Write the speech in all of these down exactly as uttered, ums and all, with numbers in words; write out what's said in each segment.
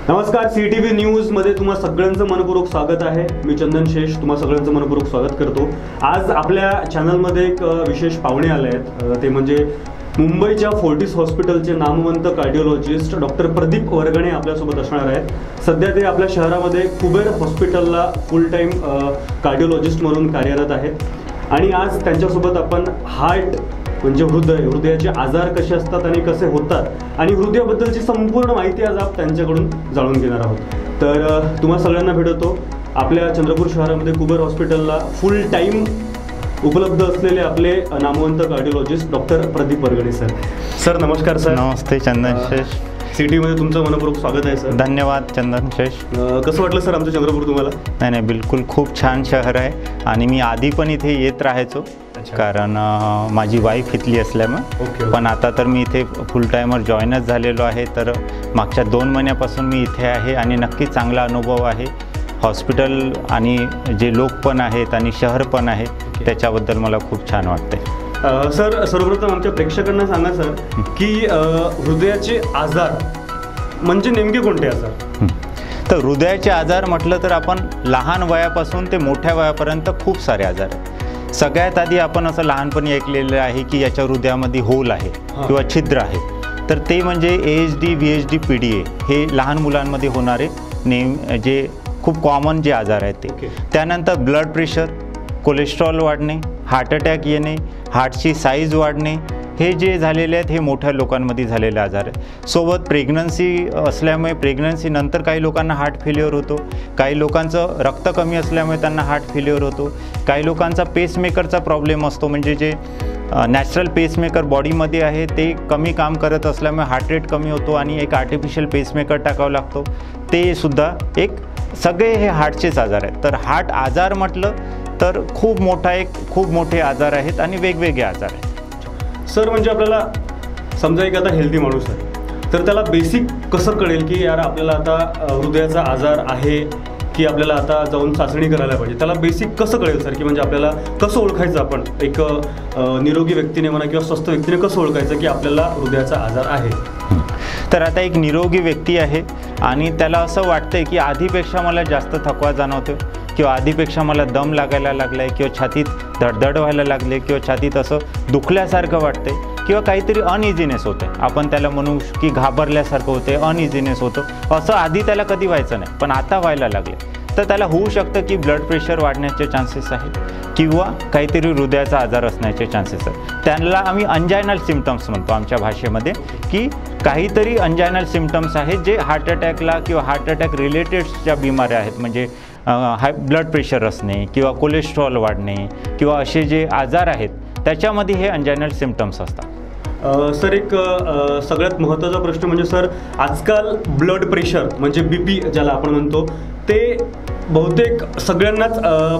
नमस्कार, C T V न्यूजमध्ये तुम्हा सगळ्यांचं मनपूर्वक स्वागत आहे। मी चंदन शेष तुम्हा सगळ्यांचं मनपूर्वक स्वागत करतो। आज आपल्या चॅनलमध्ये एक विशेष पाहुणे आले आहेत, ते म्हणजे मुंबईच्या फोर्टिस हॉस्पिटलचे नामवंत कार्डिओलॉजिस्ट डॉक्टर प्रदीप वर्गणे आपल्यासोबत असणार आहेत। सध्या ते आपल्या शहरामध्ये कुबेर हॉस्पिटलला फुल टाइम कार्डिओलॉजिस्ट म्हणून कार्यरत आहेत आणि आज त्यांच्यासोबत आपण हार्ट म्हणजे हृदय हृदयाचे आजार कसे असतात आणि कसे होतात आणि हृदयाबद्दलची संपूर्ण माहिती आज आपण त्यांच्याकडून जाणून घेणार आहोत। तर तुम्हा सगळ्यांना भेटतो आपल्या चंद्रपूर शहरामध्ये कुबेर हॉस्पिटलला फुल टाइम उपलब्ध असलेले आपले नामवंत cardiologist doctor Pradeep Vargane sir. Sir नमस्कार सर। नमस्ते चंदन शेष। सिटीमध्ये तुमचं मनपूर्वक स्वागत आहे सर। धन्यवाद चंदन शेष। कसं वाटलं सर आमचं चंद्रपूर तुम्हाला? नाही नाही बिलकुल खूप छान शहर आहे आणि मी आधी पण इथे येत राहायचो कारण माझी वाईफ इथली असल्यामुळे, पण आता तर मी इथे फुल टाइमर जॉईनच झालेलो आहे। तर मागच्या दोन महिन्यापासून मी इथे आहे आणि नक्की चांगला अनुभव आहे। हॉस्पिटल आणि जे लोक पण आहेत आणि शहर पण आहे त्याच्याबद्दल मला खूप छान वाटते। सर सर्वप्रथम आमच्या प्रेक्षकांना सांगा सर की हृदयाचे आजार म्हणजे नेमके कोणते आजार? तर हृदयाचे आजार म्हटलं तर आपण लहान वयापासून ते मोठ्या वयापर्यंत खूप सारे आजार आहेत। सगळ्यात आधी आपण असं लहानपणी ऐकलेलं आहे की याच्या हृदयामध्ये होल आहे किंवा छिद्र आहे, तर ते म्हणजे A H D V H D P D A हे लहान मुलांमध्ये होणारे नेम जे खूप कॉमन जे आजार आहेत ते। त्यानंतर ब्लड प्रेशर, कोलेस्ट्रॉल वाढणे, हार्ट अटॅक येणे, हार्टची साईज वाढणे, हे जे झालेले आहेत हे मोठ्या लोकांमध्ये झालेले आजार आहे। सोबत प्रेग्नन्सी असल्यामुळे प्रेग्नन्सीनंतर काही लोकांना हार्ट फेल्युअर होतो, काही लोकांचं रक्त कमी असल्यामुळे त्यांना हार्ट फेल्युअर होतो, काही लोकांचा पेसमेकरचा प्रॉब्लेम असतो, म्हणजे जे नॅचरल पेसमेकर बॉडीमध्ये आहे ते कमी काम करत असल्यामुळे हार्ट रेट कमी होतो आणि एक आर्टिफिशियल पेसमेकर टाकावा लागतो, ते सुद्धा एक सगळे हे हार्टचेच आजार आहेत। तर हार्ट आजार म्हटलं तर खूप मोठा एक खूप मोठे आजार आहेत आणि वेगवेगळे आजार आहेत। सर म्हणजे आपल्याला समजा एक आता हेल्दी माणूस आहे तर त्याला बेसिक कसं कळेल की यार आपल्याला आता हृदयाचा आजार आहे की आपल्याला आता जाऊन चाचणी करायला पाहिजे? त्याला बेसिक कसं कळेल सर की म्हणजे आपल्याला कसं ओळखायचं, आपण एक निरोगी व्यक्तीने म्हणा किंवा स्वस्थ व्यक्तीने कसं ओळखायचं की आपल्याला हृदयाचा आजार आहे? तर आता एक निरोगी व्यक्ती आहे आणि त्याला असं वाटतंय की आधीपेक्षा मला जास्त थकवा जाणवतो किंवा आधीपेक्षा मला दम लागायला लागला आहे किंवा छातीत धडधड व्हायला लागले किंवा छातीत असं दुखल्यासारखं वाटते किंवा काहीतरी अनइझीनेस होते, आपण त्याला म्हणू की घाबरल्यासारखं होते, अनइझीनेस होतो, असं आधी त्याला कधी व्हायचं नाही पण आता व्हायला लागले। तर त्याला होऊ शकतं की ब्लड प्रेशर वाढण्याचे चान्सेस आहेत किंवा काहीतरी हृदयाचा आजार असण्याचे चान्सेस आहेत। त्यांना आम्ही अंजायनल सिम्पटम्स म्हणतो आमच्या भाषेमध्ये, की काहीतरी अंजायनल सिम्पटम्स आहेत जे हार्ट अटॅकला किंवा हार्ट अटॅक रिलेटेडच्या बिमाऱ्या आहेत, म्हणजे हाय ब्लड प्रेशर असणे किंवा कोलेस्ट्रॉल वाढणे किंवा असे जे आजार आहेत त्याच्यामध्ये हे अंजायनल सिम्पटम्स असतात। सर एक सगळ्यात महत्त्वाचा प्रश्न म्हणजे सर आजकाल ब्लड प्रेशर म्हणजे बी पी ज्याला आपण म्हणतो ते बहुतेक सगळ्यांनाच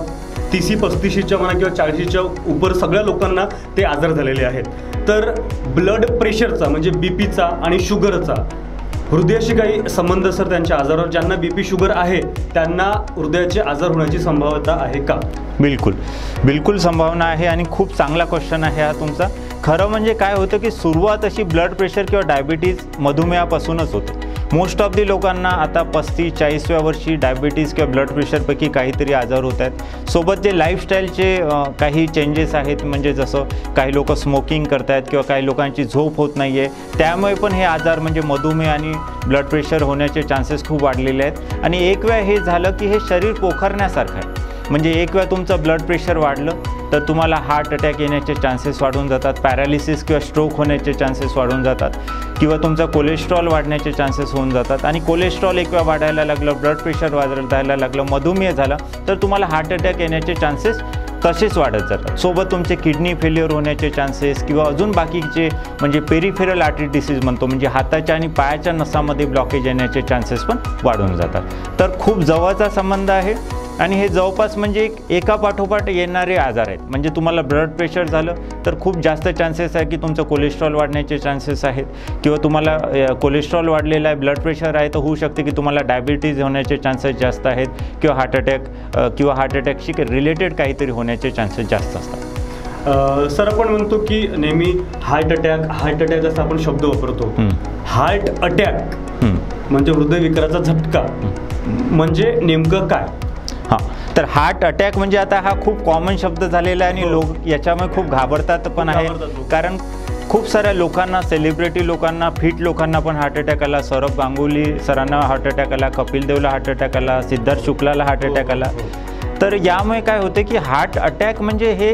तीसी पस्तीशीच्या म्हणा किंवा चाळीशीच्या उपर सगळ्या लोकांना ते आजार झालेले आहेत। तर ब्लड प्रेशरचा म्हणजे बी पीचा आणि शुगरचा हृदयाशी काही संबंध सर? त्यांच्या आजारावर ज्यांना बी पी शुगर आहे त्यांना हृदयाचे आजार होण्याची संभाव्यता आहे का? बिलकुल बिलकुल संभावना आहे आणि खूप चांगला क्वेश्चन आहे हा तुमचा। खरं म्हणजे काय होतं की सुरुवात अशी ब्लड प्रेशर किंवा डायबिटीज मधुमेहापासूनच होते। मोस्ट ऑफ दी लोकांना आता पस्तीस चाळीसव्या वर्षी डायबिटीज किंवा ब्लड प्रेशरपैकी काहीतरी आजार होत आहेत। सोबत जे लाईफस्टाईलचे काही चेंजेस आहेत, म्हणजे जसं काही लोक स्मोकिंग करत आहेत किंवा काही लोकांची झोप होत नाही आहे, त्यामुळे पण हे आजार म्हणजे मधुमेह आणि ब्लड प्रेशर होण्याचे चान्सेस खूप वाढलेले आहेत। आणि एक वेळ हे झालं की हे शरीर पोखरण्यासारखं आहे, म्हणजे एक वेळ तुमचं ब्लड प्रेशर वाढलं तर तुम्हाला हार्ट अटॅक येण्याचे चान्सेस वाढून जातात, पॅरालिसिस किंवा स्ट्रोक होण्याचे चान्सेस वाढून जातात किंवा तुमचा कोलेस्ट्रॉल वाढण्याचे चान्सेस होऊन जातात। आणि कोलेस्ट्रॉल एक वेळ वाढायला लागलं, ब्लड प्रेशर वाढायला लागलं, मधुमेह झाला तर तुम्हाला हार्ट अटॅक येण्याचे चान्सेस तसेच वाढत जातात। सोबत तुमचे किडनी फेल्युअर होण्याचे चान्सेस किंवा अजून बाकीचे म्हणजे पेरिफेरल आर्टरी डिसीज म्हणतो, म्हणजे हाताच्या आणि पायाच्या नसामध्ये ब्लॉकेज येण्याचे चान्सेस पण वाढून जातात। तर खूप जवळचा संबंध आहे आणि हे जवळपास म्हणजे एक एका पाठोपाठ येणारे आजार आहेत। म्हणजे तुम्हाला ब्लड प्रेशर झालं तर खूप जास्त चान्सेस आहे की तुमचं कोलेस्ट्रॉल वाढण्याचे चान्सेस आहेत किंवा तुम्हाला कोलेस्ट्रॉल वाढलेला आहे, ब्लड प्रेशर आहे, तर होऊ शकते की तुम्हाला डायबिटीज होण्याचे चान्सेस जास्त आहेत किंवा हार्ट अटॅक किंवा हार्ट अटॅकशी रिलेटेड काहीतरी होण्याचे चान्सेस जास्त असतात। अ, सर आपण म्हणतो की नेहमी हार्ट अटॅक हार्ट अटॅक असा आपण शब्द वापरतो. हार्ट अटॅक म्हणजे हृदयविकाराचा झटका म्हणजे नेमकं काय? हां, तर हार्ट अटॅक म्हणजे आता हा खूप कॉमन शब्द झालेला आहे आणि लोक याच्यामुळे खूप घाबरतात पण आहे. कारण खूप साऱ्या लोकांना, सेलिब्रिटी लोकांना, फिट लोकांना पण हार्ट अटॅक आला. सौरभ गांगुली सरांना हार्ट अटॅक आला, कपिल देवला हार्ट अटॅक आला, सिद्धार्थ शुक्लाला हार्ट अटॅक आला. तर यामुळे काय होते की हार्ट अटॅक म्हणजे हे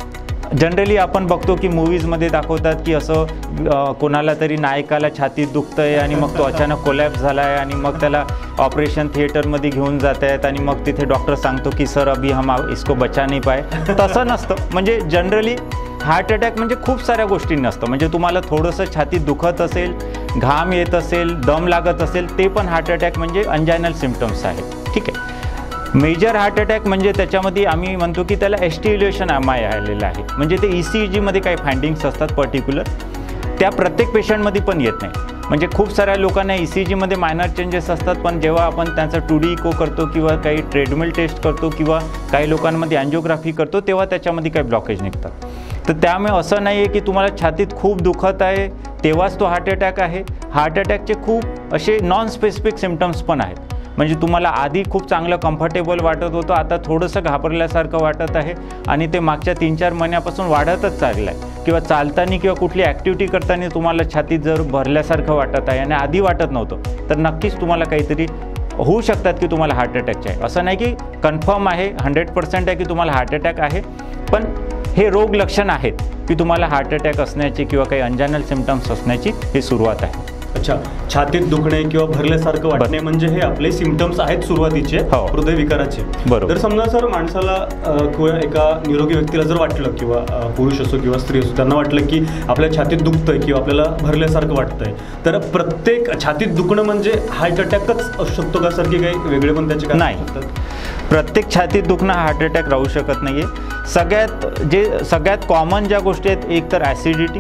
जनरली आपण बघतो की मूवीजमध्ये दाखवतात की असं कोणाला तरी नायकाला छातीत दुखतंय आणि मग तो अचानक कोलॅप्स झाला आहे आणि मग त्याला ऑपरेशन थिएटरमध्ये घेऊन जात आहेत आणि मग तिथे डॉक्टर सांगतो की सर अभी हम इसको बचा नाही पाए. तसं नसतं. म्हणजे जनरली हार्ट अटॅक म्हणजे खूप साऱ्या गोष्टी नसतं. म्हणजे तुम्हाला थोडंसं छातीत दुखत असेल, घाम येत असेल, दम लागत असेल, ते पण हार्ट अटॅक म्हणजे अंजायनल सिम्पटम्स आहेत. ठीक आहे. मेजर हार्ट अटॅक म्हणजे त्याच्यामध्ये आम्ही म्हणतो की त्याला S T elevation M I आलेलं आहे. म्हणजे ते ई सी जीमध्ये काही फाइंडिंग्स असतात पर्टिक्युलर, त्या प्रत्येक पेशंटमध्ये पण येत नाही. म्हणजे खूप साऱ्या लोकांना ई सी जीमध्ये मायनर चेंजेस असतात, पण जेव्हा आपण त्यांचा टू डी इको करतो किंवा काही ट्रेडमिल टेस्ट करतो किंवा काही लोकांमध्ये अँजिओग्राफी करतो तेव्हा त्याच्यामध्ये काही ब्लॉकेज निघतात. तर त्यामुळे असं नाही आहे की तुम्हाला छातीत खूप दुखत आहे तेव्हाच तो हार्ट अटॅक आहे. हार्ट अटॅकचे खूप असे नॉन स्पेसिफिक सिम्पटम्स पण आहेत. म्हणजे तुम्हाला आधी खूप चांगलं कम्फर्टेबल वाटत होतं, आता थोडंसं घाबरल्यासारखं वाटत आहे आणि ते मागच्या तीन चार महिन्यापासून वाढतच चाललं आहे. किंवा चालताना किंवा कुठली ॲक्टिव्हिटी करताना तुम्हाला छातीत जर भरल्यासारखं वाटत आहे आणि आधी वाटत नव्हतं, तर नक्कीच तुम्हाला काहीतरी होऊ शकतात की तुम्हाला हार्ट अटॅकचे आहे. असं नाही की कन्फर्म आहे, हंड्रेड पर्सेंट आहे की तुम्हाला हार्ट अटॅक आहे, पण हे रोग लक्षण आहेत की तुम्हाला हार्ट अटॅक असण्याची किंवा काही अंजायनल सिम्पटम्स असण्याची ही सुरुवात आहे. अच्छा, छातीत दुखणे किंवा भरल्यासारखं वाटणे म्हणजे हे आपले सिम्पटम्स आहेत सुरुवातीचे हृदयविकाराचे. बरोबर. तर समजा सर माणसाला किंवा एका निरोगी व्यक्तीला जर वाटलं किंवा पुरुष असो किंवा स्त्री असो त्यांना वाटलं की आपल्या छातीत दुखतंय किंवा आपल्याला भरल्यासारखं वाटतंय, तर प्रत्येक छातीत दुखणं म्हणजे हार्ट अटॅकच असू शकतो का सर, की काही वेगळे पण त्याचे काय नाही? प्रत्येक छातीत दुखणं हार्ट अटॅक राहू शकत नाही आहे. सगळ्यात जे सगळ्यात कॉमन ज्या गोष्टी आहेत, एक तर ॲसिडिटी,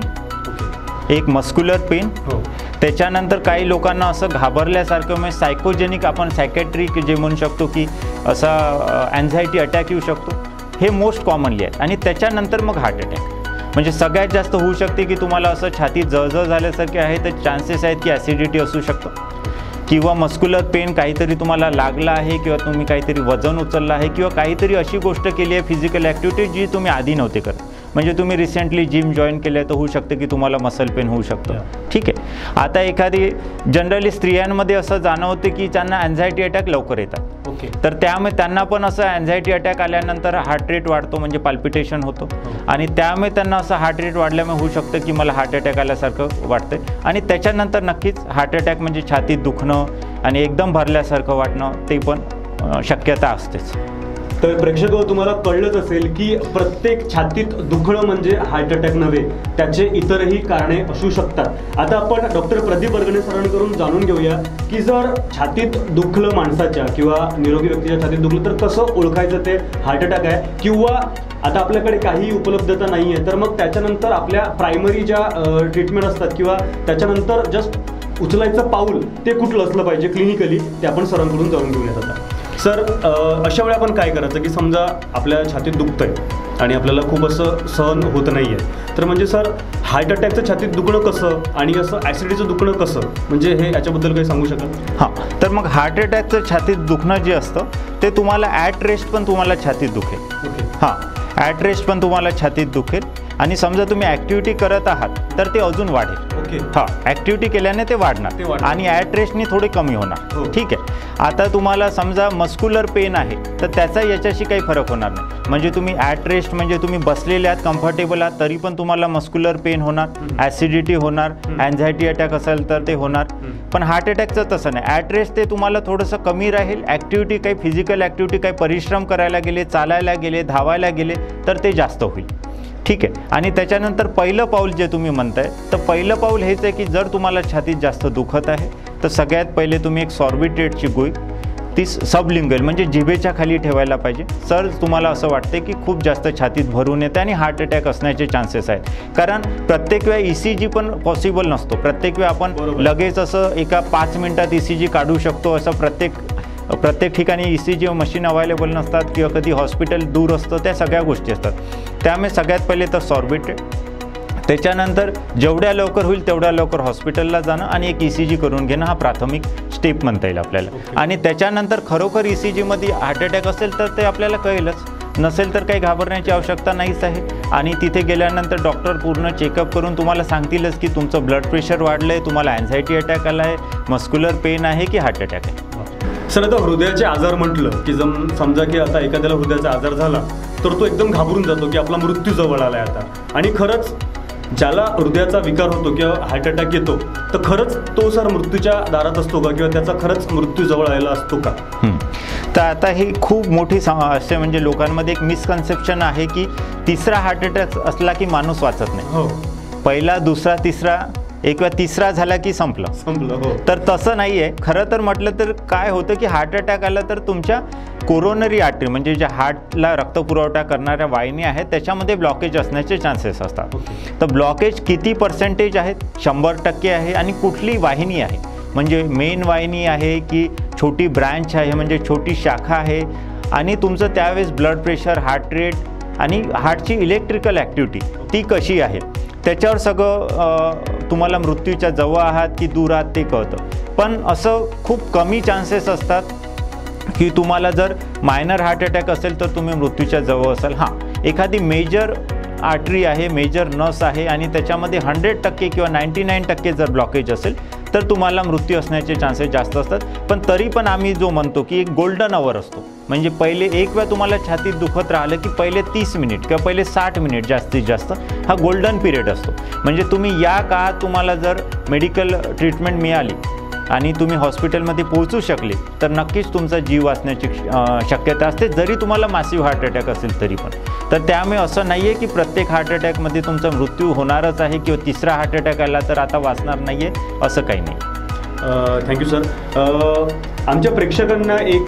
एक मस्क्युलर पेन, त्याच्यानंतर काही लोकांना असं घाबरल्यासारखं म्हणजे सायकोजेनिक आपण सायकॅट्रिक जे म्हणू शकतो की असा अँझायटी अटॅक येऊ शकतो, हे मोस्ट कॉमनली आहेत. आणि त्याच्यानंतर मग हार्ट अटॅक म्हणजे सगळ्यात जास्त होऊ शकते की तुम्हाला असं छातीत जळजळ झाल्यासारखे आहे, तर चान्सेस आहेत की ॲसिडिटी असू शकतं किंवा मस्क्युलर पेन, काहीतरी तुम्हाला लागलं आहे किंवा तुम्ही काहीतरी वजन उचललं आहे किंवा काहीतरी अशी गोष्ट केली आहे फिजिकल ॲक्टिव्हिटी जी तुम्ही आधी नव्हते करत. म्हणजे तुम्ही रिसेंटली जिम जॉईन केलं आहे तर होऊ शकतं की तुम्हाला मसल पेन होऊ शकतं. ठीक आहे. आता एखादी जनरली स्त्रियांमध्ये असं जाणवते की त्यांना अँझायटी अटॅक लवकर येतात. ओके. तर त्यामुळे त्यांना पण असं अँझायटी अटॅक आल्यानंतर हार्ट रेट वाढतो, म्हणजे पाल्पिटेशन होतो आणि त्यामुळे त्यांना असं हार्ट रेट वाढल्यामुळे होऊ शकतं की मला हार्ट अटॅक आल्यासारखं वाटतं. आणि त्याच्यानंतर नक्कीच हार्ट अटॅक म्हणजे छातीत दुखणं आणि एकदम भरल्यासारखं वाटणं ते पण शक्यता असतेच. तर प्रेक्षक तुम्हाला कळलंच असेल की प्रत्येक छातीत दुखणं म्हणजे हार्ट अटॅक नव्हे, त्याचे इतरही कारणे असू शकतात. आता आपण डॉक्टर प्रदीप बरगणे सरांकडून जाणून घेऊया की जर छातीत दुखलं माणसाच्या किंवा निरोगी व्यक्तीच्या छातीत दुखलं तर कसं ओळखायचं ते हार्ट अटॅक आहे, किंवा आता आपल्याकडे काही उपलब्धता नाही आहे तर मग त्याच्यानंतर आपल्या प्रायमरी ज्या ट्रीटमेंट असतात किंवा त्याच्यानंतर जस्ट उचलायचं पाऊल ते कुठलं असलं पाहिजे क्लिनिकली, ते आपण सरांकडून जाणून घेऊयात. आता सर अशा वेळी आपण काय करायचं की समजा आपल्या छातीत दुखतंय आणि आपल्याला खूप असं सहन होत नाही आहे, तर म्हणजे सर हार्ट अटॅकचं छातीत दुखणं कसं आणि असं ॲसिडिटीचं दुखणं कसं, म्हणजे हे याच्याबद्दल काही सांगू शकाल? हां, तर मग हार्ट अटॅकचं छातीत दुखणं जे असतं ते तुम्हाला ॲट रेस्ट पण तुम्हाला छातीत दुखेल. ओके. हां, ॲट रेस्ट पण तुम्हाला छातीत दुखेल आणि समजा तुम्ही ॲक्टिव्हिटी करत आहात तर ते अजून वाढेल. ओके. हां, ॲक्टिव्हिटी केल्याने ते वाढणार आणि ॲट रेस्टनी थोडी कमी होणार. ठीक आहे. आता तुम्हाला समजा मस्क्युलर पेन आहे तर त्याचा याच्याशी काही फरक होणार नाही. म्हणजे तुम्ही ॲट रेस्ट म्हणजे तुम्ही बसलेले आहात, कम्फर्टेबल आहात, तरी पण तुम्हाला मस्क्युलर पेन होणार, ॲसिडिटी होणार, अँझायटी अटॅक असेल तर ते होणार. पण हार्ट अटॅकचं तसं नाही. ॲट रेस्ट ते तुम्हाला थोडंसं कमी राहील. ॲक्टिव्हिटी काही फिजिकल ॲक्टिव्हिटी काही परिश्रम करायला गेले, चालायला गेले, धावायला गेले तर ते जास्त होईल. ठीक आहे. आणि त्याच्यानंतर पहिलं पाऊल जे तुम्ही म्हणताय तर पहिलं पाऊल हेच आहे की जर तुम्हाला छातीत जास्त दुखत आहे तर सगळ्यात पहिले तुम्ही एक सॉर्बिट्रेटची गोळी ती सबलिंगल म्हणजे जिभेच्या खाली ठेवायला पाहिजे. सर तुम्हाला असं वाटते की खूप जास्त छातीत भरून येते आणि हार्ट अटॅक असण्याचे चान्सेस आहेत, कारण प्रत्येक वेळा ई सी जी पण पॉसिबल नसतो. प्रत्येक वेळा आपण लगेच असं एका पाच मिनिटात ई सी जी काढू शकतो असं प्रत्येक प्रत्येक ठिकाणी E C G machine available नसतात किंवा कधी हॉस्पिटल दूर असतं, त्या सगळ्या गोष्टी असतात. त्यामुळे सगळ्यात पहिले तर सॉर्बिट्रेट, त्याच्यानंतर जेवढ्या लवकर होईल तेवढ्या लवकर हॉस्पिटलला जाणं आणि एक ई सी जी करून घेणं, हा प्राथमिक स्टेप म्हणता येईल आपल्याला. आणि त्याच्यानंतर खरोखर ई सी जीमध्ये हार्ट अटॅक असेल तर ते आपल्याला कळेलच, नसेल तर काही घाबरण्याची आवश्यकता नाहीच आहे. आणि तिथे गेल्यानंतर डॉक्टर पूर्ण चेकअप करून तुम्हाला सांगतीलच की तुमचं ब्लड प्रेशर वाढलं आहे, तुम्हाला अँझायटी अटॅक आला आहे, मस्क्युलर पेन आहे की हार्ट अटॅक आहे. सर, आता हृदयाचे आजार म्हटलं की जम समजा की आता एखाद्याला हृदयाचा आजार झाला तर तो एकदम घाबरून जातो की आपला मृत्यू जवळ आला आहे आता. आणि खरंच ज्याला हृदयाचा विकार होतो किंवा हार्ट अटॅक येतो तर खरंच तो सर मृत्यूच्या दारात असतो का किंवा त्याचा खरंच मृत्यू जवळ आलेला असतो का? तर आता ही खूप मोठी असे म्हणजे लोकांमध्ये एक मिसकन्सेप्शन आहे की तिसरा हार्ट अटॅक असला की माणूस वाचत नाही. हो, पहिला, दुसरा, तिसरा, एक वेळा तिसरा झाला की संपलं संपलं हो. तर तसं नाही आहे. खरं तर म्हटलं तर काय होतं की हार्ट अटॅक आला तर तुमच्या कोरोनरी आर्टरी म्हणजे ज्या हार्टला रक्तपुरवठा करणाऱ्या वाहिनी आहेत त्याच्यामध्ये ब्लॉकेज असण्याचे चान्सेस असतात. तर ब्लॉकेज किती पर्सेंटेज आहेत? शंभर टक्के आहे. आणि कुठली वाहिनी आहे म्हणजे मेन वाहिनी आहे की छोटी ब्रँच आहे म्हणजे छोटी शाखा आहे, आणि तुमचं त्यावेळेस ब्लड प्रेशर, हार्ट रेट आणि हार्टची इलेक्ट्रिकल ॲक्टिव्हिटी ती कशी आहे त्याच्यावर सगळं तुम्हाला मृत्यूच्या जवळ आहात की दूर आहात ते कळतं. पण असं खूप कमी चान्सेस असतात की तुम्हाला जर मायनर हार्ट अटॅक असेल तर तुम्ही मृत्यूच्या जवळ असाल. हां, एखादी मेजर आर्टरी आहे, मेजर नस आहे आणि त्याच्यामध्ये हंड्रेड टक्के किंवा नाईंटी नाईन टक्के जर ब्लॉकेज असेल तर तुम्हाला मृत्यू असण्याचे चान्सेस जास्त असतात. पण तरी पण आम्ही जो म्हणतो की एक गोल्डन अवर असतो, म्हणजे पहिले एक वेळा तुम्हाला छातीत दुखत राहिलं की पहिले तीस मिनिट किंवा पहिले साठ मिनिट जास्तीत जास्त हा गोल्डन पिरियड असतो. म्हणजे तुम्ही या काळात तुम्हाला जर मेडिकल ट्रीटमेंट मिळाली आणि तुम्ही हॉस्पिटलमध्ये पोहोचू शकले तर नक्कीच तुमचा जीव वाचण्याची शक्यता असते, जरी तुम्हाला मासिव्ह हार्ट अटॅक असेल तरी पण. तर त्यामुळे असं नाही आहे की प्रत्येक हार्ट अटॅकमध्ये तुमचा मृत्यू होणारच आहे किंवा तिसरा हार्ट अटॅक आला तर आता वाचणार नाही आहे, असं काही नाही. Thank you sir. आमच्या प्रेक्षकांना एक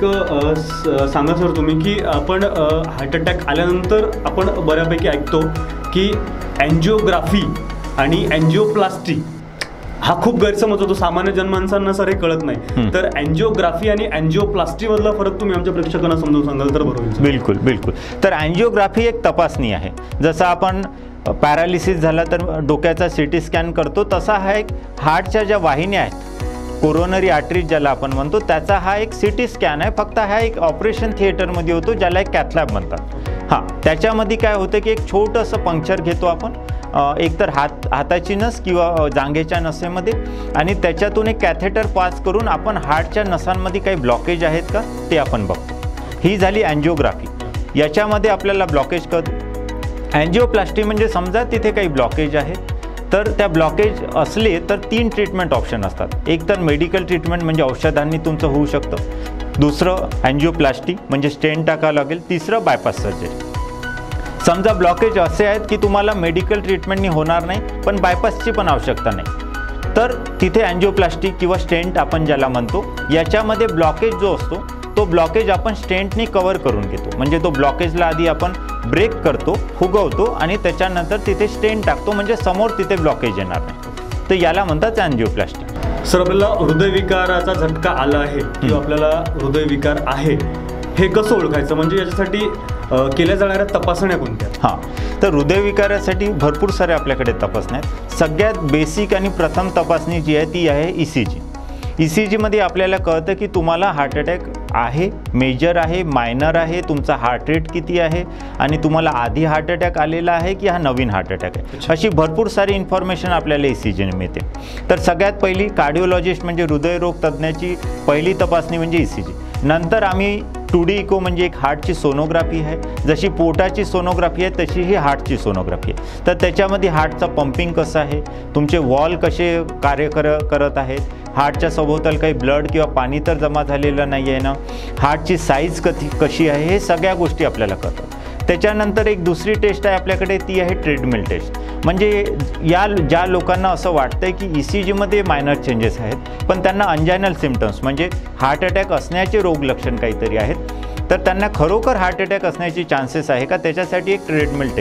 सांगा सर तुम्ही की आपण हार्ट अटॅक आल्यानंतर आपण बऱ्यापैकी ऐकतो की अँजिओग्राफी आणि अँजिओप्लास्टी हा खूप गैरसमज होतो सामान्य जनमानसांना सर, हे कळत नाही. तर अँजिओग्राफी आणि अँजिओप्लास्टी मधला फरक तुम्ही आमच्या प्रेक्षकांना समजावून सांगाल तर बरं होईल. बिलकुल बिलकुल. तर अँजिओग्राफी एक तपासणी आहे. जसं आपण पॅरालिसिस झाला तर डोक्याचा सी टी स्कॅन करतो, तसा हा एक हार्टच्या ज्या वाहिन्या आहेत, कोरोनरी आर्टरीज ज्याला आपण म्हणतो, त्याचा हा एक सी टी स्कॅन आहे. फक्त हा एक ऑपरेशन थिएटरमध्ये होतो ज्याला एक कॅथलॅब म्हणतात. हां, त्याच्यामध्ये काय होतं की एक छोटंसं पंक्चर घेतो आपण एकतर हात हाताची नस किंवा जांघेच्या नसेमध्ये, आणि त्याच्यातून एक कॅथेटर पास करून आपण हार्टच्या नसांमध्ये काही ब्लॉकेज आहेत का ते आपण बघतो. ही झाली अँजिओग्राफी. याच्यामध्ये आपल्याला ब्लॉकेज कळतो. अँजिओप्लास्टी म्हणजे समजा तिथे काही ब्लॉकेज आहे तर त्या ब्लॉकेज असले तर तीन ट्रीटमेंट ऑप्शन असतात. एक तर मेडिकल ट्रीटमेंट म्हणजे औषधांनी तुमचं होऊ शकतं, दुसरं अँजिओप्लास्टी म्हणजे स्टेंट टाकावं लागेल, तिसरं बायपास सर्जरी. समजा ब्लॉकेज असे आहेत की तुम्हाला मेडिकल ट्रीटमेंटनी होणार नाही पण बायपासची पण आवश्यकता नाही, तर तिथे अँजिओप्लास्टी किंवा स्टेंट आपण ज्याला म्हणतो, याच्यामध्ये ब्लॉकेज जो असतो तो ब्लॉकेज आपण स्टेंटनी कव्हर करून घेतो. म्हणजे तो ब्लॉकेजला आधी आपण ब्रेक करतो, फुगवतो आणि त्याच्यानंतर तिथे स्टेंट टाकतो, म्हणजे समोर तिथे ब्लॉकेज येणार नाही. तर याला म्हणतात अँजिओप्लास्टी. सर, आपल्याला हृदयविकाराचा झटका आला आहे किंवा आपल्याला हृदयविकार आहे हे कसं ओळखायचं, म्हणजे याच्यासाठी केल्या जाणाऱ्या तपासण्या कोणत्या? हां, तर हृदयविकारासाठी भरपूर सारे आपल्याकडे तपासण्या आहेत. सगळ्यात बेसिक आणि प्रथम तपासणी जी आहे ती आहे E C G. E C जीमध्ये आपल्याला कळतं की तुम्हाला हार्ट अटॅक आहे, मेजर आहे, मायनर आहे, तुमचा हार्ट रेट किती आहे आणि तुम्हाला आधी हार्ट अटॅक आलेला आहे की हा नवीन हार्ट अटॅक आहे, अशी भरपूर सारी इन्फॉर्मेशन आपल्याला ई सी जीने मिळते. तर सगळ्यात पहिली कार्डिओलॉजिस्ट म्हणजे हृदयरोग तज्ज्ञाची पहिली तपासणी म्हणजे ई सी जी. नंतर आम्ही टू डी इको म्हणजे एक हार्टची सोनोग्राफी आहे. जशी पोटाची सोनोग्राफी आहे तशी ही हार्टची सोनोग्राफी आहे. तर त्याच्यामध्ये हार्टचं पंपिंग कसं आहे, तुमचे वॉल कसे कार्य कर करत आहेत, हार्टच्या सभोवताल काही ब्लड किंवा पाणी तर जमा झालेलं नाही आहे ना, हार्टची साईज कधी कशी आहे, हे सगळ्या गोष्टी आपल्याला कळतात. त्याच्यानंतर एक दुसरी टेस्ट आहे आपल्याकडे, ती आहे ट्रेडमिल टेस्ट. म्हणजे या ज्या लोकांना असं वाटतंय की ई सी जीमध्ये मायनर चेंजेस आहेत पण त्यांना अंजायनल सिम्पटम्स म्हणजे हार्ट अटॅक असण्याचे रोग लक्षण काहीतरी आहेत, तर त्यांना खरोखर हार्ट अटॅक असण्याची चान्सेस आहे का, त्याच्यासाठी एक ट्रेडमिल टेस्ट आहे.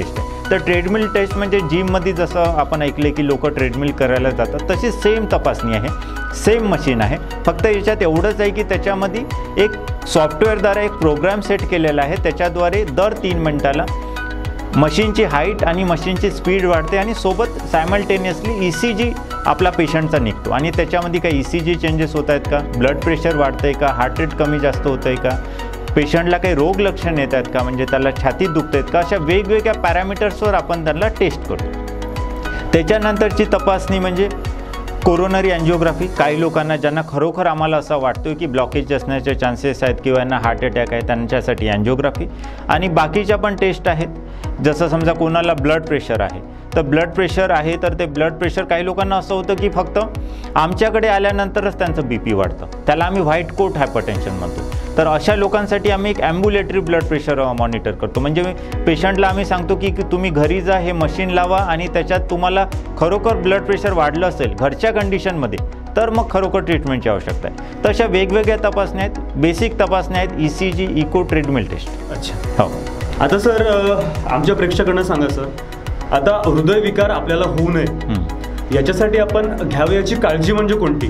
तर ट्रेडमिल टेस्ट म्हणजे जिममध्ये जसं आपण ऐकले की लोक ट्रेडमिल करायला जातात तशी सेम तपासणी आहे, सेम मशीन आहे. फक्त याच्यात एवढंच आहे की त्याच्यामध्ये एक सॉफ्टवेअरद्वारे एक प्रोग्राम सेट केलेला आहे, त्याच्याद्वारे दर तीन मिनटाला मशीनची हाईट आणि मशीनची स्पीड वाढते आणि सोबत सायमल्टेनियसली ई सी जी आपला पेशंटचा निघतो आणि त्याच्यामध्ये काही ई सी जी चेंजेस होत आहेत का, ब्लड प्रेशर वाढतं आहे का, हार्ट रेट कमी जास्त होतं आहे का, पेशंटला काही रोग लक्षण येत आहेत का, म्हणजे त्याला छातीत दुखत आहेत का, अशा वेगवेगळ्या पॅरामीटर्सवर आपण त्यांना टेस्ट करतो. त्याच्यानंतरची तपासणी म्हणजे कोरोनरी अँजिओग्राफी. काही लोकांना ज्यांना खरोखर आम्हाला असं वाटतं की ब्लॉकेज असण्याचे चान्सेस आहेत किंवा यांना हार्ट अटॅक आहे त्यांच्यासाठी अँजिओग्राफी. आणि बाकीच्या पण टेस्ट आहेत, जसं समजा कोणाला ब्लड प्रेशर आहे तर ब्लड प्रेशर आहे तर ते ब्लड प्रेशर काही लोकांना असं होतं की फक्त आमच्याकडे आल्यानंतरच त्यांचं बी पी वाढतं, त्याला आम्ही व्हाईट कोट हायपरटेन्शन म्हणतो. तर अशा लोकांसाठी आम्ही एक ॲम्ब्युलेटरी ब्लड प्रेशर मॉनिटर करतो. म्हणजे पेशंटला आम्ही सांगतो की तुम्ही घरी जा, हे मशीन लावा आणि त्याच्यात तुम्हाला खरोखर ब्लड प्रेशर वाढलं असेल घरच्या कंडिशनमध्ये तर मग खरोखर ट्रीटमेंटची आवश्यकता आहे. तर अशा वेगवेगळ्या तपासण्या आहेत, बेसिक तपासण्या आहेत, E C G, echo, treadmill test. अच्छा, हो. आता सर आमच्या प्रेक्षकांना सांगा सर, आता हृदयविकार आपल्याला होऊ नये याच्यासाठी आपण घ्यावयाची काळजी म्हणजे कोणती?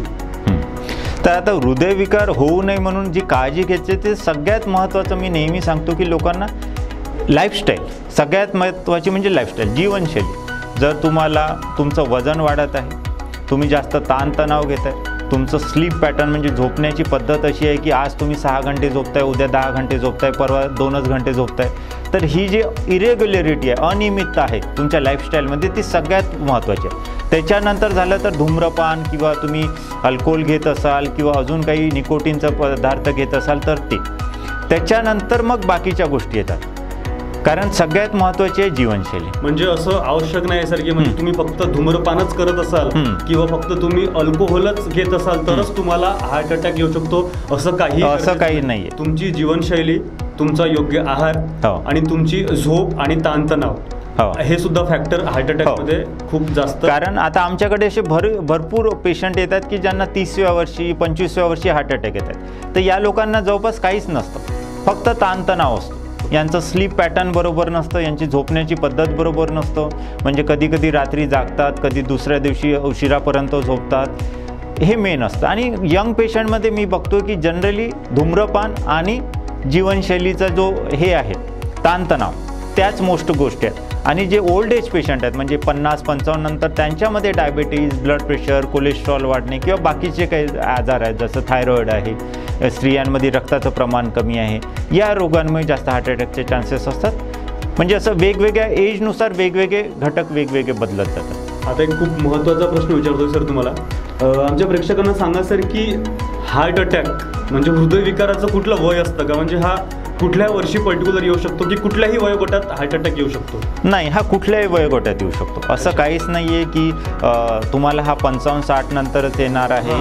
तर आता हृदयविकार होऊ नये म्हणून जी काळजी घ्यायची ते सगळ्यात महत्त्वाचं मी नेहमी सांगतो की लोकांना लाईफस्टाईल सगळ्यात महत्त्वाची म्हणजे लाईफस्टाईल, जीवनशैली. जर तुम्हाला तुमचं वजन वाढत आहे, तुम्ही जास्त ताणतणाव घेत आहे, तुमचं स्लीप पॅटर्न म्हणजे झोपण्याची पद्धत अशी आहे की आज तुम्ही सहा घंटे झोपताय, उद्या दहा घंटे झोपताय, परवा दोनच घंटे झोपताय, तर ही जी इरेग्युलरिटी आहे, अनियमितता आहे तुमच्या लाईफस्टाईलमध्ये ती सगळ्यात महत्त्वाची आहे. त्याच्यानंतर झालं तर धूम्रपान किंवा तुम्ही अल्कोहोल घेत असाल किंवा अजून काही निकोटीनचा पदार्थ घेत असाल तर ते. त्याच्यानंतर मग बाकीच्या गोष्टी येतात, कारण सगळ्यात महत्त्वाची आहे जीवनशैली. म्हणजे असं आवश्यक नाही सर की म्हणजे तुम्ही फक्त धूम्रपानच करत असाल किंवा फक्त तुम्ही अल्कोहोलच घेत असाल तरच तुम्हाला हार्ट अटॅक येऊ शकतो, असं काही असं काही नाहीये. तुमची जीवनशैली, तुमचा योग्य आहार आणि तुमची झोप आणि ताणतणाव हे सुद्धा फॅक्टर हार्ट अटॅक मध्ये खूप जास्त. कारण आता आमच्याकडे असे भर भरपूर पेशंट येतात की ज्यांना तीसव्या वर्षी पंचवीसव्या वर्षी हार्ट अटॅक येतात. तर या लोकांना जवळपास काहीच नसतं, फक्त ताणतणाव असतो. यांचं स्लीप पॅटर्न बरोबर नसतं, यांची झोपण्याची पद्धत बरोबर नसतं, म्हणजे कधी कधी रात्री जागतात, कधी दुसऱ्या दिवशी उशिरापर्यंत झोपतात, हे मेन असतं. आणि यंग पेशंटमध्ये मी बघतो की जनरली धूम्रपान आणि जीवनशैलीचा जो हे आहे ताणतणाव त्याच मोस्ट गोष्टी आहेत. आणि जे ओल्ड एज पेशंट आहेत म्हणजे पन्नास पंचावन्न नंतर त्यांच्यामध्ये डायबिटीज, ब्लड प्रेशर, कोलेस्ट्रॉल वाढणे किंवा बाकीचे काही आजार आहेत जसं थायरॉईड आहे, स्त्रियांमध्ये रक्ताचं प्रमाण कमी आहे, या रोगांमुळे जास्त हार्ट अटॅकचे चान्सेस असतात. म्हणजे असं वेगवेगळ्या एजनुसार वेगवेगळे घटक वेगवेगळे बदलत जातात. आता एक खूप महत्त्वाचा प्रश्न विचारतो सर तुम्हाला, आमच्या प्रेक्षकांना सांगा सर की हार्ट अटॅक म्हणजे हृदयविकाराचं कुठलं वय असतं का, म्हणजे हा कुठल्या वर्षी पर्टिक्युलर येऊ शकतो की कुठल्याही वयोगटात हार्ट अटॅक येऊ शकतो? नाही, हा कुठल्याही वयोगटात येऊ शकतो, असं काहीच नाही आहे की तुम्हाला हा पंचावन्न साठ नंतरच येणार आहे.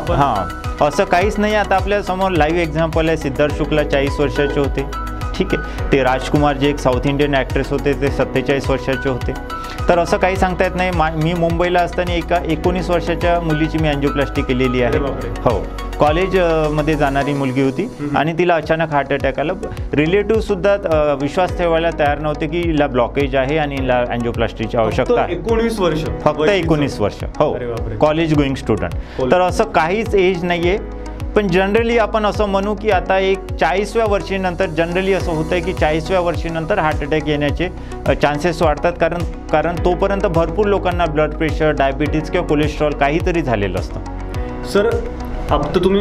हां, असं काहीच नाही. आता आपल्या समोर लाईव्ह एक्झाम्पल आहे, सिद्धार्थ शुक्ला चाळीस वर्षाचे होते, ठीक आहे. ते राजकुमार जे एक साऊथ इंडियन ॲक्ट्रेस होते ते सत्तेचाळीस वर्षाचे होते. तर असं काही सांगता येत नाही. मा मी मुंबईला असताना एका एकोणीस वर्षाच्या मुलीची मी अँजिओप्लास्टी केलेली आहे. हो, कॉलेजमध्ये जाणारी मुलगी होती आणि तिला अचानक हार्ट अटॅक आला. रिलेटिव्हसुद्धा विश्वास ठेवायला तयार नव्हते की हिला ब्लॉकेज आहे आणि हिला अँजिओप्लास्टीची आवश्यकता आहे. एकोणीस वर्ष फक्त एकोणीस वर्ष हो, कॉलेज गोईंग स्टुडंट. तर असं काहीच एज नाही आहे. पण जनरली आपण असं म्हणू की आता एक चाळीसव्या वर्षीनंतर जनरली असं होतं आहे की चाळीसव्या वर्षीनंतर हार्ट अटॅक येण्याचे चान्सेस वाढतात, कारण कारण तोपर्यंत भरपूर लोकांना ब्लड प्रेशर, डायबिटीज किंवा कोलेस्ट्रॉल काहीतरी झालेलं असतं. सर आता तुम्ही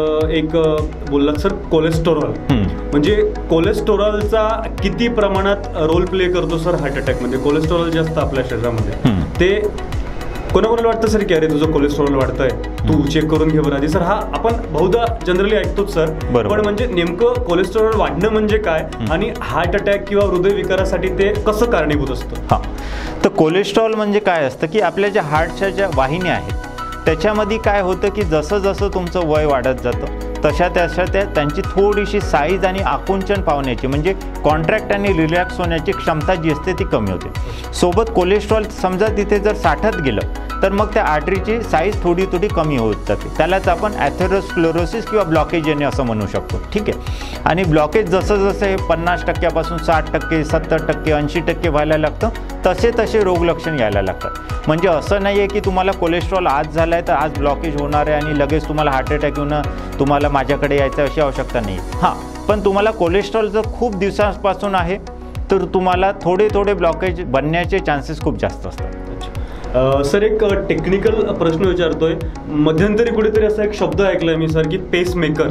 एक बोललात सर कोलेस्टेरॉल, म्हणजे कोलेस्टेरॉलचा किती प्रमाणात रोल प्ले करतो सर हार्ट अटॅकमध्ये? कोलेस्टेरॉल जे असतं आपल्या शरीरामध्ये ते कोणाकोणाला वाटतं सर की अरे तुझं कोलेस्ट्रॉल वाढतंय, तू चेक करून घे बरं आधी. सर हा आपण बहुधा जनरली ऐकतोच सर, पण म्हणजे नेमकं कोलेस्ट्रॉल वाढणं म्हणजे काय आणि हार्ट अटॅक किंवा हृदयविकारासाठी ते कसं कारणीभूत असतं? हां, तर कोलेस्ट्रॉल म्हणजे काय असतं की आपल्या ज्या हार्टच्या ज्या वाहिन्या आहेत त्याच्यामध्ये काय होतं की जसं जसं तुमचं वय वाढत जातं तशा तशा त्या त्यांची थोडीशी साईज आणि आकुंचन पावण्याची म्हणजे कॉन्ट्रॅक्ट आणि रिलॅक्स होण्याची क्षमता जी असते ती कमी होते. सोबत कोलेस्ट्रॉल समजा तिथे जर साठत गेलं तर मग त्या आर्टरीची साईज थोडी थोडी कमी होत जाते. त्यालाच आपण ॲथेरोस्क्लेरोसिस किंवा ब्लॉकेज येणे असं म्हणू शकतो. ठीक आहे. आणि ब्लॉकेज जसं जसं हे पन्नास टक्क्यापासून साठ टक्के सत्तर टक्के ऐंशी टक्के व्हायला लागतं तसे तसे रोगलक्षण यायला लागतात. म्हणजे असं नाही आहे की तुम्हाला कोलेस्ट्रॉल आज झाला आहे तर आज ब्लॉकेज होणार आहे आणि लगेच तुम्हाला हार्ट अटॅक येऊन तुम्हाला माझ्याकडे यायचं अशी आवश्यकता नाही. हां, पण तुम्हाला कोलेस्ट्रॉल जर खूप दिवसांपासून आहे तर तुम्हाला थोडे थोडे ब्लॉकेज बनण्याचे चान्सेस खूप जास्त असतात. सर एक टेक्निकल प्रश्न विचारतोय. मध्यंतरी कुठेतरी असा एक शब्द ऐकलाय मी सर की पेसमेकर.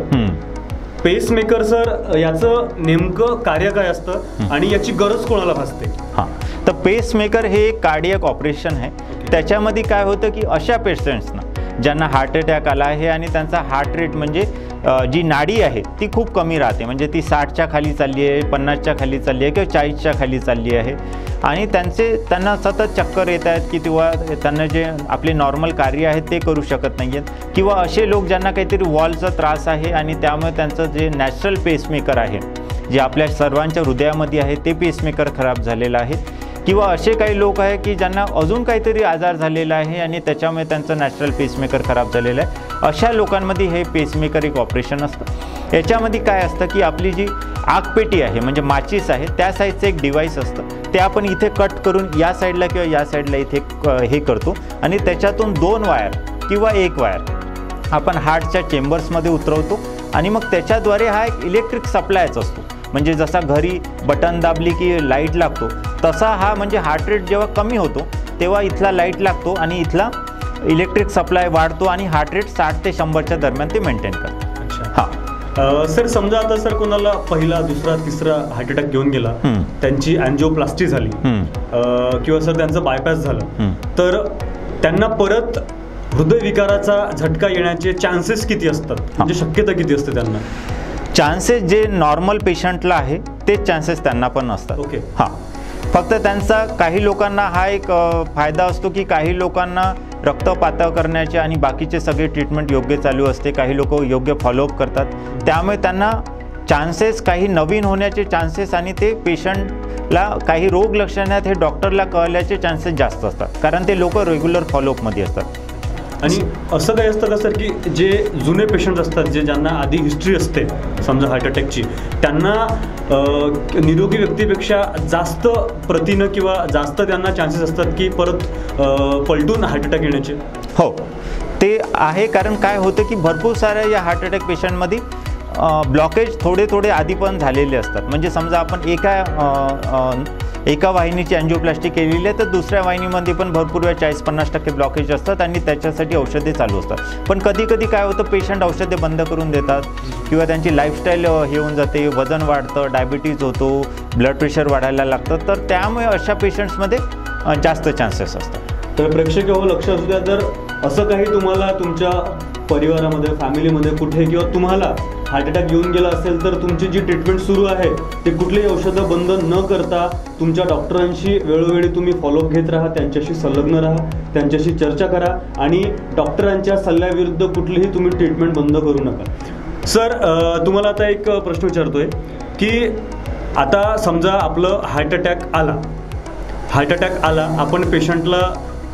पेसमेकर सर याचं नेमकं कार्य काय असतं आणि याची गरज कोणाला भासते? हां, तर पेसमेकर हे एक कार्डियक ऑपरेशन आहे. त्याच्यामध्ये काय होतं की अशा पेशंट्सना ज्यांना हार्ट अटॅक आला आहे आणि त्यांचा हार्ट रेट म्हणजे जी नाडी आहे ती खूप कमी राहते, म्हणजे ती साठच्या खाली चालली आहे, पन्नासच्या खाली चालली आहे किंवा चाळीसच्या खाली चालली आहे आणि त्यांचे त्यांना सतत चक्कर येत आहेत की किंवा त्यांना जे आपले नॉर्मल कार्य आहेत ते करू शकत नाही आहेत किंवा असे लोक ज्यांना काहीतरी वॉलचा त्रास आहे आणि त्यामुळे त्यांचं जे नॅचरल पेसमेकर आहे जे आपल्या सर्वांच्या हृदयामध्ये आहे ते पेसमेकर खराब झालेलं आहे किंवा असे काही लोक आहे की ज्यांना अजून काहीतरी आजार झालेला आहे आणि त्याच्यामुळे त्यांचं नॅचरल पेसमेकर खराब झालेलं आहे. अशा लोकांमध्ये हे पेसमेकर एक ऑपरेशन असतं. याच्यामध्ये काय असतं की आपली जी आगपेटी आहे म्हणजे माचीस आहे त्या साईजचं एक डिव्हाइस असतं. ते आपण इथे कट करून या साईडला किंवा या साईडला इथे हे करतो आणि त्याच्यातून दोन वायर किंवा एक वायर आपण हार्टच्या चेंबर्समध्ये उतरवतो आणि मग त्याच्याद्वारे हा एक इलेक्ट्रिक सप्लायच असतो. म्हणजे जसा घरी बटन दाबली की लाईट लागतो तसा हा म्हणजे हार्ट रेट जेव्हा कमी होतो तेव्हा इथला लाईट लागतो आणि इथला इलेक्ट्रिक सप्लाय वाढतो आणि हार्ट रेट साठ ते शंभरच्या दरम्यान ते मेंटेन करतो. अच्छा. हां सर, समजा आता सर कोणाला पहिला दुसरा तिसरा हार्ट अटॅक घेऊन गेला, त्यांची अँजिओप्लास्टी झाली किंवा सर त्यांचं बायपास झालं तर त्यांना परत हृदयविकाराचा झटका येण्याचे चान्सेस किती असतात, म्हणजे शक्यता किती असते त्यांना? चान्सेस जे नॉर्मल पेशंटला आहे तेच चान्सेस त्यांना पण असतात. ओके. हां, फक्त त्यांचा काही लोकांना हा एक फायदा असतो की काही लोकांना रक्त पातळ करण्याचे आणि बाकीचे सगळे ट्रीटमेंट योग्य चालू असते, काही लोक योग्य फॉलोअप करतात, त्यामुळे त्यांना चान्सेस काही नवीन होण्याचे चान्सेस आणि ते पेशंटला काही रोग लक्षणात हे डॉक्टरला कळल्याचे चान्सेस जास्त असतात कारण ते लोक रेग्युलर फॉलोअपमध्ये असतात. आणि असं काही असतं का सर की जे जुने पेशंट असतात जे ज्यांना आधी हिस्ट्री असते समजा हार्ट अटॅकची त्यांना निरोगी व्यक्तीपेक्षा जास्त प्रथिनं किंवा जास्त त्यांना चान्सेस असतात की परत पलटून हार्ट अटॅक येण्याचे? हो, ते आहे. कारण काय होतं की भरपूर साऱ्या या हार्ट अटॅक पेशंटमध्ये ब्लॉकेज थोडे थोडे आधी पण झालेले असतात. म्हणजे समजा आपण एका एका वाहिनीची अँजिओप्लास्टी केलेली आहे तर दुसऱ्या वाहिनीमध्ये पण भरपूर वेळा चाळीस पन्नास टक्के ब्लॉकेज असतात आणि त्याच्यासाठी औषधे चालू असतात. पण कधी कधी काय होतं पेशंट औषधे बंद करून देतात किंवा त्यांची लाईफस्टाईल हे होऊन जाते, वजन वाढतं, डायबिटीज होतो, ब्लड प्रेशर वाढायला लागतं, तर त्यामुळे अशा पेशंट्समध्ये जास्त चान्सेस असतात. तर प्रेक्षक हो लक्ष असू द्या, जर असं काही तुम्हाला तुमच्या परिवारामध्ये फॅमिलीमध्ये कुठे किंवा तुम्हाला हार्ट अटॅक येऊन गेला असेल तर तुमची जी ट्रीटमेंट सुरू आहे ते कुठलीही औषधं बंद न करता तुमच्या डॉक्टरांशी वेळोवेळी तुम्ही फॉलोअप घेत राहा, त्यांच्याशी संलग्न राहा, त्यांच्याशी चर्चा करा आणि डॉक्टरांच्या सल्ल्याविरुद्ध कुठलीही तुम्ही ट्रीटमेंट बंद करू नका. सर, तुम्हाला आता एक प्रश्न विचारतोय की आता समजा आपलं हार्ट अटॅक आला हार्ट अटॅक आला आपण पेशंटला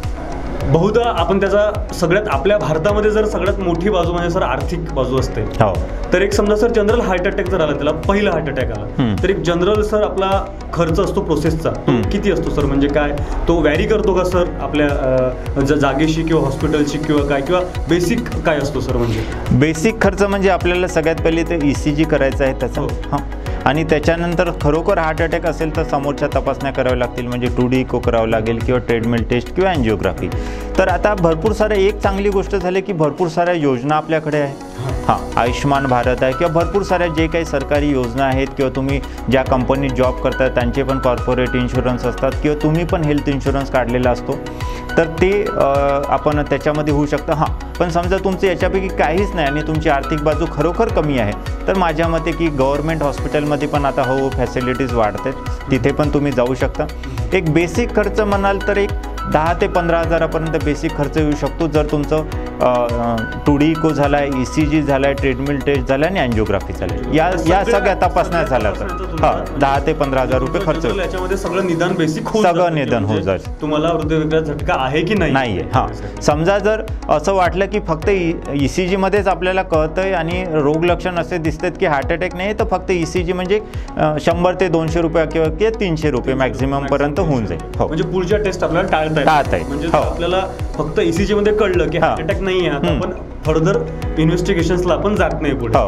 बहुधा आपण त्याचा सगळ्यात आपल्या भारतामध्ये जर सगळ्यात मोठी बाजू म्हणजे सर आर्थिक बाजू असते. हो. तर एक समजा सर जनरल हार्ट अटॅक जर आला, त्याला पहिला हार्ट अटॅक आला तर एक जनरल सर आपला खर्च असतो प्रोसेसचा किती असतो सर? म्हणजे काय तो व्हॅरी करतो का सर आपल्या जागेशी किंवा हॉस्पिटलशी किंवा काय किंवा बेसिक काय असतो सर? म्हणजे बेसिक खर्च म्हणजे आपल्याला सगळ्यात पहिले ते ई सी जी करायचं आहे त्याचा. हां, आणि त्याच्यानंतर खरोखर हार्ट अटॅक असेल तर समोरच्या तपासण्या कराव्या लागतील, म्हणजे टू डी इको करावं लागेल किंवा ट्रेडमिल टेस्ट किंवा अँजिओग्राफी. तर आता भरपूर साऱ्या एक चांगली गोष्ट झाली की भरपूर साऱ्या योजना आपल्याकडे आहे. हां, आयुष्यमान भारत आहे किंवा भरपूर साऱ्या जे काही सरकारी योजना आहेत किंवा तुम्ही ज्या कंपनीत जॉब करता त्यांचे पण कॉर्पोरेट इन्शुरन्स असतात किंवा तुम्ही पण हेल्थ इन्शुरन्स काढलेला असतो तर ते आपण त्याच्यामध्ये होऊ शकतं. हां, पण समजा तुमचं याच्यापैकी काहीच नाही आणि तुमची आर्थिक बाजू खरोखर कमी आहे तर माझ्या मते की गव्हर्मेंट हॉस्पिटलमध्ये पण आता हो फॅसिलिटीज वाढतात, तिथे पण तुम्ही जाऊ शकता. एक बेसिक खर्च म्हणाल तर एक दहा ते पंधरा हजारापर्यंत बेसिक खर्च येऊ शकतो जर तुमचं टू डी इको झाला आहे, ई सी जी झाला आहे, ट्रेडमिल टेस्ट झाला आणि अँजिओग्राफी झाली आहे. या या सगळ्या तपासण्या झाल्या तर हां दहा ते पंधरा हजार रुपये खर्च होईल. याच्यामध्ये सगळं निदान बेसिक सगळं निदान होऊन जाईल. तुम्हाला हृदयविकार झटका आहे की नाही नाही आहे. हां समजा जर असं वाटलं की फक्त ई सी जीमध्येच आपल्याला कळतंय आणि रोग लक्षण असे दिसतात की हार्ट अटॅक नाही, तर फक्त ई सी जी म्हणजे शंभर ते दोनशे रुपये किंवा तीनशे रुपये मॅक्झिमम पर्यंत होऊन जाईल. हो म्हणजे पुढच्या टेस्ट आपल्याला टाळता टाळता येईल. म्हणजे आपल्याला फक्त ई सी जी मध्ये कळलं की हार्ट अटॅक नाही आहे, आपण फर्दर इन्व्हेस्टिगेशन्सला आपण जात नाही पुढे.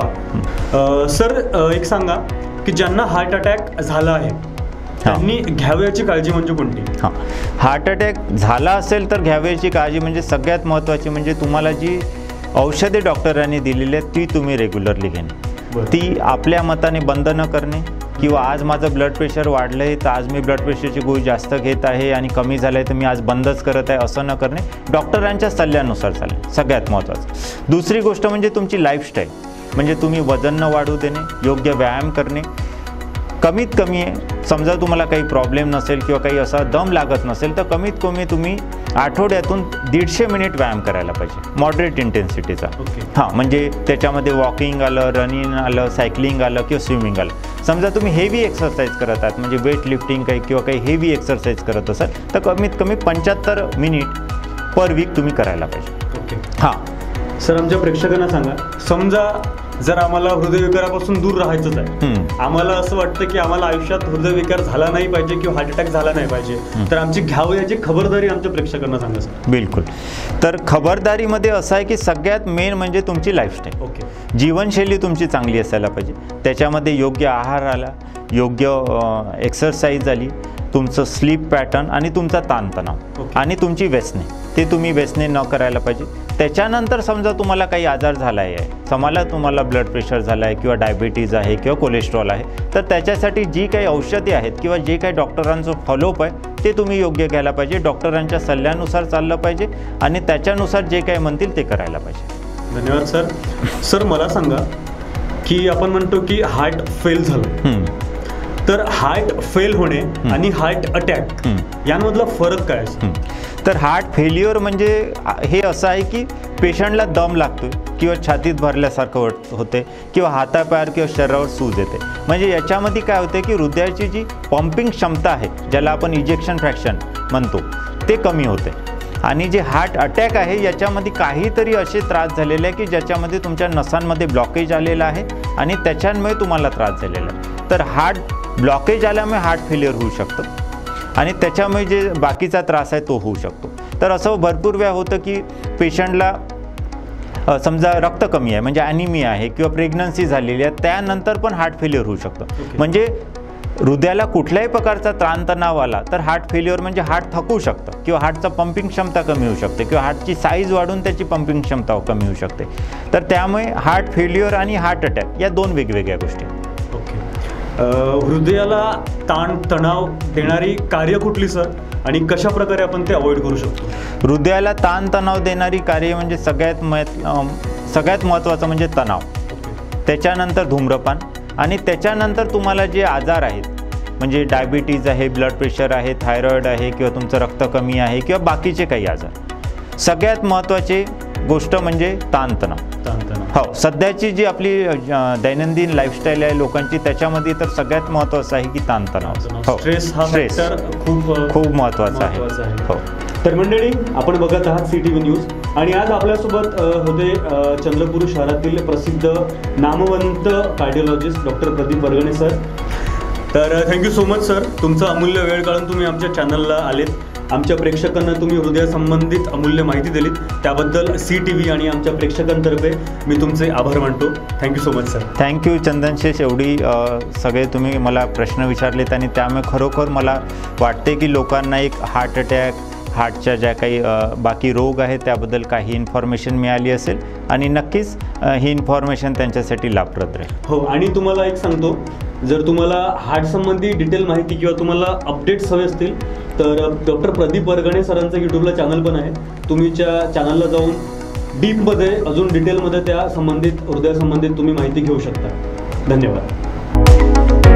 वा सर एक सांगा की ज्यांना हार्ट अटॅक झाला आहे त्यांनी घ्यावयाची काळजी म्हणजे कोणती? हां हार्ट अटॅक झाला असेल तर घ्यावयाची काळजी म्हणजे सगळ्यात महत्त्वाची म्हणजे तुम्हाला जी औषधे डॉक्टरांनी दिलेली आहेत ती तुम्ही रेग्युलरली घेणे. ती आपल्या मताने बंद न करणे किंवा आज माझं ब्लड प्रेशर वाढलं आहे तर आज मी ब्लड प्रेशरची गोळी जास्त घेत आहे आणि कमी झालं आहे तर मी आज बंदच करत आहे असं न करणे. डॉक्टरांच्या सल्ल्यानुसार चालेल सगळ्यात महत्त्वाचं. दुसरी गोष्ट म्हणजे तुमची लाईफस्टाईल म्हणजे तुम्ही वजन न वाढू देणे, योग्य व्यायाम करणे. कमीत कमी समजा तुम्हाला काही प्रॉब्लेम नसेल किंवा काही असा दम लागत नसेल तर कमीत कमी तुम्ही आठवड्यातून दीडशे मिनिट व्यायाम करायला पाहिजे मॉडरेट इंटेन्सिटीचा. हां म्हणजे त्याच्यामध्ये वॉकिंग आलं, रनिंग आलं, सायकलिंग आलं किंवा स्विमिंग आलं. समजा तुम्ही हेवी एक्सरसाइज करत आहात म्हणजे वेट लिफ्टिंग काही किंवा काही हेवी एक्सरसाइज करत असाल तर कमीत कमी पंच्याहत्तर मिनिट पर वीक तुम्ही करायला पाहिजे. ओके हां सर आमच्या प्रेक्षकांना सांगा, समजा जर आम्हाला हृदयविकारापासून दूर राहायचंच आहे, आम्हाला असं वाटतं की आम्हाला आयुष्यात हृदयविकार झाला नाही पाहिजे किंवा हार्ट अटॅक झाला नाही पाहिजे, तर आमची घ्यावयाची खबरदारी आमच्या प्रेक्षकांना सांगा सर. बिलकुल. तर खबरदारीमध्ये असं आहे की सगळ्यात मेन म्हणजे तुमची लाईफस्टाईल. ओके जीवनशैली तुमची चांगली असायला पाहिजे. त्याच्यामध्ये योग्य आहार आला, योग्य एक्सरसाइज आली, तुमचं स्लीप पॅटर्न आणि तुमचा ताणतणाव आणि तुमची व्यसने ते तुम्ही व्यसने न करायला पाहिजे. त्याच्यानंतर समजा तुम्हाला काही आजार झाला आहे, समजा तुम्हाला ब्लड प्रेशर झाला आहे किंवा डायबिटीज आहे किंवा कोलेस्ट्रॉल आहे तर त्याच्यासाठी जी काही औषधे आहेत किंवा जे काही डॉक्टरांचं फॉलोअप आहे ते तुम्ही योग्य घ्यायला पाहिजे. डॉक्टरांच्या सल्ल्यानुसार चाललं पाहिजे आणि त्याच्यानुसार जे काही म्हणतील ते करायला पाहिजे. धन्यवाद सर. सर मला सांगा की आपण म्हणतो की हार्ट फेल झालं, तर हार्ट फेल होणे आणि हार्ट अटॅक यांमधला फरक काय आहे? तर हार्ट फेल्युअर म्हणजे हे असं आहे की पेशंटला दम लागतो किंवा छातीत भरल्यासारखं होते किंवा हातापायावर किंवा शरीरावर सूज येते. म्हणजे याच्यामध्ये काय होते की हृदयाची जी पंपिंग क्षमता आहे ज्याला आपण इजेक्शन फ्रॅक्शन म्हणतो ते कमी होते. आणि जे हार्ट अटॅक आहे याच्यामध्ये काहीतरी असे त्रास झालेले आहे की ज्याच्यामध्ये तुमच्या नसांमध्ये ब्लॉकेज आलेला आहे आणि त्याच्यामुळे तुम्हाला त्रास झालेला आहे. तर हार्ट ब्लॉकेज आल्यामुळे हार्ट फेल्युअर होऊ शकतं आणि त्याच्यामुळे जे बाकीचा त्रास आहे तो होऊ शकतो. तर असं भरपूर वेळा होतं की पेशंटला समजा रक्त कमी आहे म्हणजे ॲनिमिया आहे किंवा प्रेग्नन्सी झालेली आहे त्यानंतर पण हार्ट फेल्युअर होऊ शकतं. म्हणजे हृदयाला कुठल्याही प्रकारचा ताणतणाव आला तर हार्ट फेल्युअर म्हणजे हार्ट थकू शकतं किंवा हार्टचा पंपिंग क्षमता कमी होऊ शकते किंवा हार्टची साईज वाढून त्याची पंपिंग क्षमता कमी होऊ शकते. तर त्यामुळे हार्ट फेल्युअर आणि हार्ट अटॅक या दोन वेगवेगळ्या गोष्टी आहेत. हृदयाला ताण तणाव देणारी कार्य कुठली सर आणि कशा प्रकारे आपण ते अवॉइड करू शकतो? हृदयाला ताण तणाव देणारी कार्य म्हणजे सगळ्यात महत्व सगळ्यात महत्त्वाचं म्हणजे तणाव, त्याच्यानंतर धूम्रपान आणि त्याच्यानंतर तुम्हाला जे आजार आहेत म्हणजे डायबिटीज आहे, ब्लड प्रेशर आहे, थायरॉईड आहे किंवा तुमचं रक्त कमी आहे किंवा बाकीचे काही आजार. सगळ्यात महत्त्वाची गोष्ट म्हणजे ताणतणाव. ताणतणाव हो सध्याची जी आपली दैनंदिन लाईफस्टाईल आहे लोकांची त्याच्यामध्ये तर सगळ्यात महत्त्वाचं आहे की ताणतणाव. हो स्ट्रेस हा स्ट्रेस खूप खूप महत्त्वाचा आहे. हो तर मंडळी आपण बघत आहात सी टी व्ही न्यूज आणि आज आपल्यासोबत होते चंद्रपूर शहरातील प्रसिद्ध नामवंत cardiologist doctor Pradeep Bargane sir. तर थँक्यू सो मच सर, तुमचा अमूल्य वेळ काढून तुम्ही आमच्या चॅनलला आलेत. आमच्या प्रेक्षकांना तुम्ही हृदयासंबंधित अमूल्य माहिती दिलीत त्याबद्दल सी टी व्ही आणि आमच्या प्रेक्षकांतर्फे मी तुमचे आभार मानतो. Thank you so much sir. Thank you Chandanshesh. एवढी सगळे तुम्ही मला प्रश्न विचारलेत आणि त्यामुळे खरोखर मला वाटते की लोकांना एक हार्ट अटॅक हार्टच्या ज्या काही बाकी रोग आहेत त्याबद्दल काही इन्फॉर्मेशन मिळाली असेल आणि नक्कीच ही इन्फॉर्मेशन त्यांच्यासाठी लाभप्रद राहील. हो आणि तुम्हाला एक सांगतो, जर तुम्हाला हार्ट संबंधी डिटेल माहिती किंवा तुम्हाला अपडेट्स हवे असतील तर डॉक्टर प्रदीप बरगणे सरांचं यूट्यूबला चॅनल पण आहे. तुम्ही त्या चॅनलला जाऊन डीपमध्ये अजून डिटेलमध्ये त्या संबंधित हृदयासंबंधित तुम्ही माहिती घेऊ शकता. धन्यवाद.